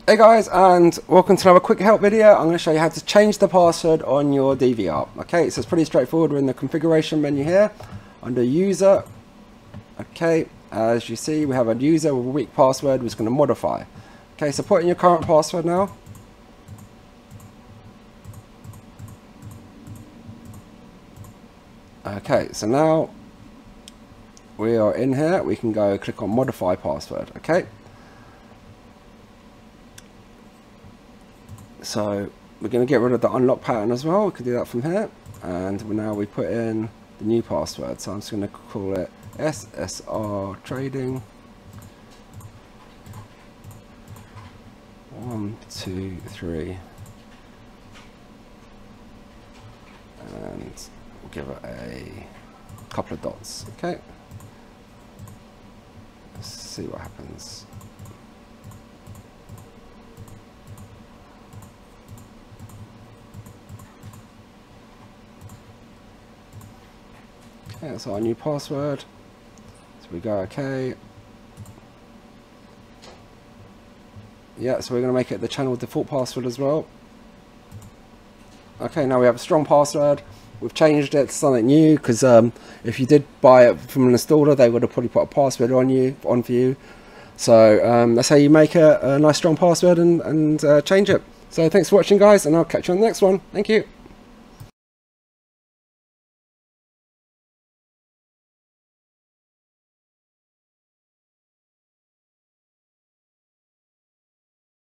Hey guys, and welcome to another quick help video. I'm going to show you how to change the password on your DVR. Okay, so it's pretty straightforward. We're in the configuration menu here under user. Okay, as you see, we have a user with a weak password. We're just going to modify. Okay, so put in your current password now. Okay, so now we are in here. We can go click on modify password. Okay. So we're going to get rid of the unlock pattern as well. We can do that from here, and now we put in the new password. So I'm just going to call it SSR Trading 1 2 3, and we'll give it a couple of dots. Okay, let's see what happens. Okay, that's our new password. So we go OK. Yeah, so we're going to make it the channel default password as well. Okay, now we have a strong password. We've changed it to something new because if you did buy it from an installer, they would have probably put a password on for you. So that's how you make a nice strong password and change it. So thanks for watching, guys, and I'll catch you on the next one. Thank you.